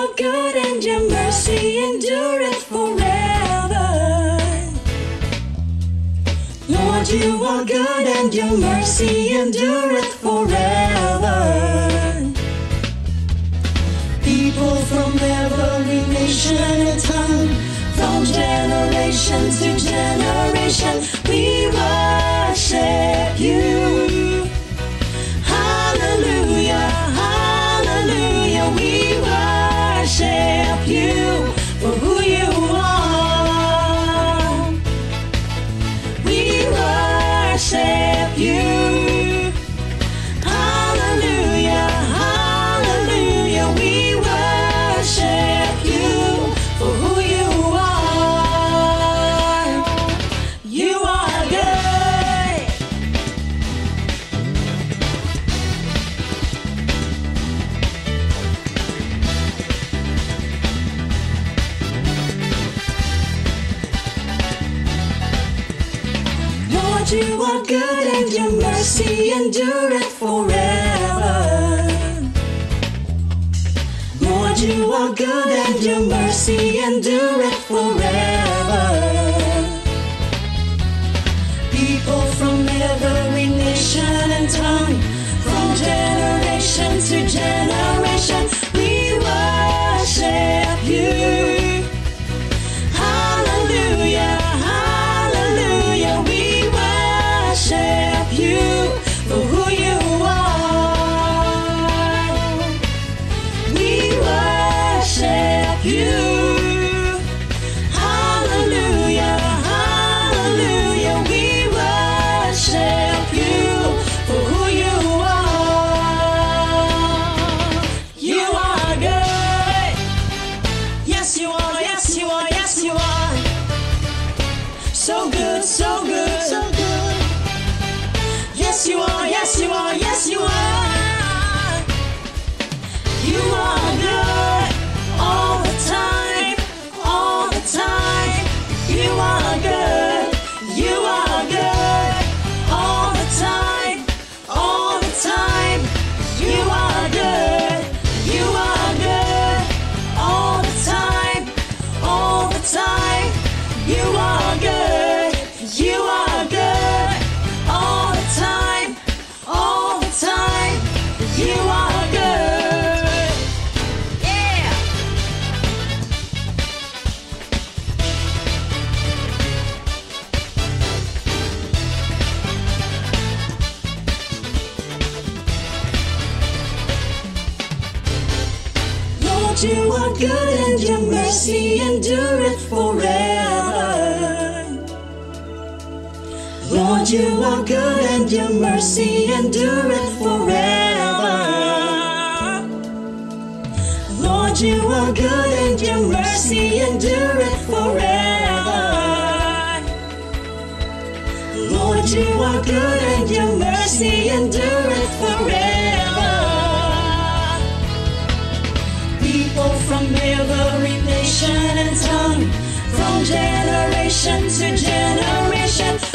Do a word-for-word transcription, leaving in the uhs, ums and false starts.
are good and your mercy endureth forever. Lord, you are good and your mercy endureth forever. People from every nation and tongue, from generation to generation, we worship you. Hallelujah, hallelujah, we worship you for who you are. We worship you. Hallelujah, hallelujah, we worship you for who you are. You are good. Lord, you are good and your mercy endureth forever. Lord, you are good and your mercy endureth forever. People from every nation and tongue, from generation to generation, we worship you. Hallelujah, hallelujah, we worship you for who you are. We worship you. Hallelujah, hallelujah, we worship you for who you are. You are good. Yes, you are, yes, you are, yes, you are. So good, so good, so good. Yes, you are, yes, you are, yes, you are. You are good all the time, all the time. You are good, you are good all the time, all the time. You are good, you are good all the time, all the time. You are good, you are good all the time, all the time. You are good. Yeah. Lord, you are good and your mercy endureth forever. Lord, you are good and your mercy endureth forever. Lord, you are good and your mercy endureth forever. Lord, you are good and your mercy endureth forever. People from every nation and tongue, from generation to generation,